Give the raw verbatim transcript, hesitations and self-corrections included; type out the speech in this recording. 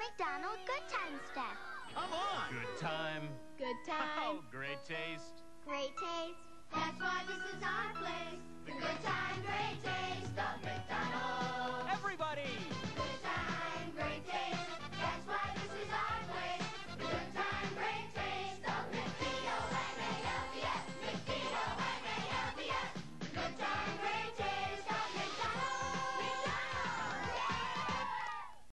McDonald's Good Time stuff. Come on. Good time. Good time. Oh, great taste. Great taste.